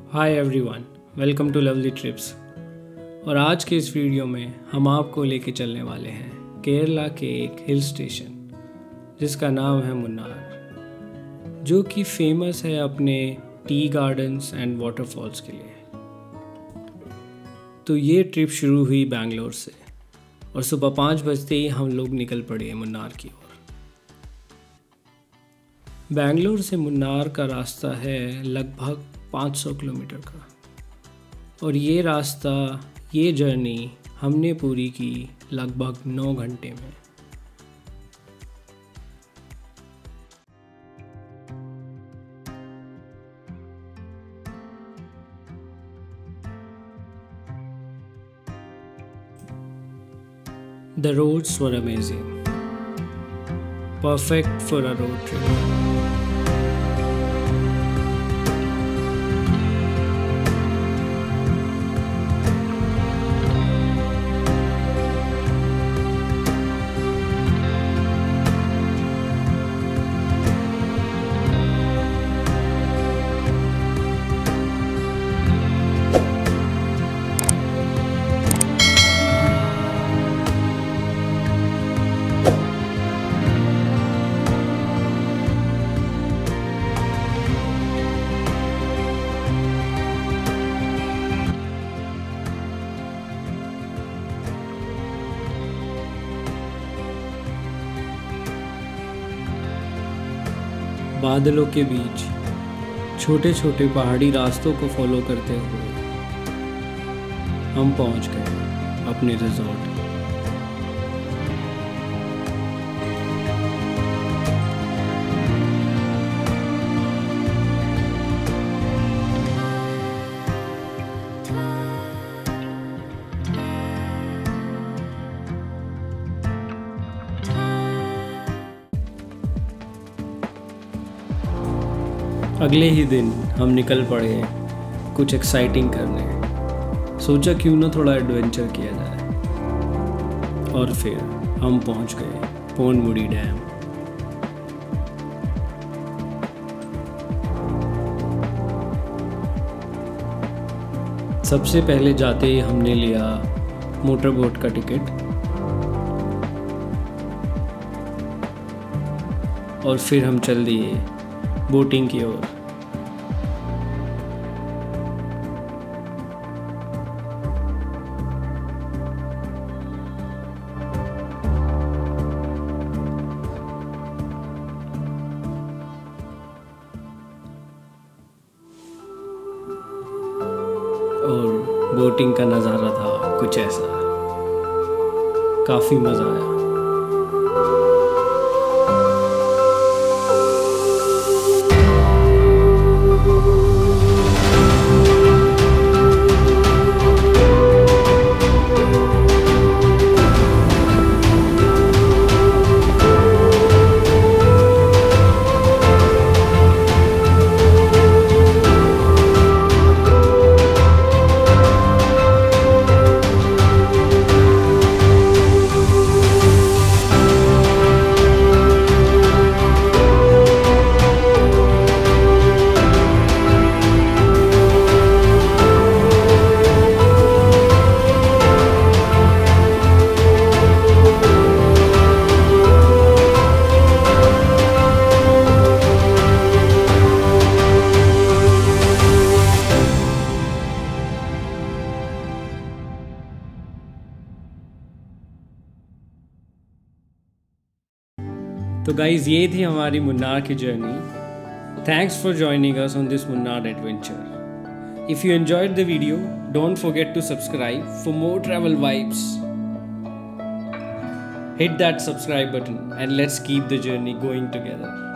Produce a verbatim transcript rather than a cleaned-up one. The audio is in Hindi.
Hi everyone, welcome to lovely trips. और आज के इस वीडियो में हम आपको लेके चलने वाले हैं केरला के एक हिल स्टेशन जिसका नाम है मुन्नार, जो कि फेमस है अपने टी गार्डन्स एंड वाटरफॉल्स के लिए। तो ये ट्रिप शुरू हुई बैंगलोर से और सुबह पाँच बजते ही हम लोग निकल पड़े मुन्नार की ओर। बैंगलोर से मुन्नार का रास्ता है लगभग पाँच सौ किलोमीटर का, और ये रास्ता ये जर्नी हमने पूरी की लगभग नौ घंटे में। The roads were amazing, perfect for a road trip. बादलों के बीच छोटे छोटे पहाड़ी रास्तों को फॉलो करते हुए हम पहुंच गए अपने रिजॉर्ट। अगले ही दिन हम निकल पड़े कुछ एक्साइटिंग करने। सोचा क्यों ना थोड़ा एडवेंचर किया जाए, और फिर हम पहुंच गए पोनमुडी डैम। सबसे पहले जाते ही हमने लिया मोटर बोट का टिकट, और फिर हम चल दिए बोटिंग की ओर। और बोटिंग का नज़ारा था कुछ ऐसा, काफ़ी मज़ा आया। तो गाइज, ये थी हमारी मुन्नार की journey. Thanks for joining us on this Munnar adventure. If you enjoyed the video, don't forget to subscribe for more travel vibes. Hit that subscribe button and let's keep the journey going together.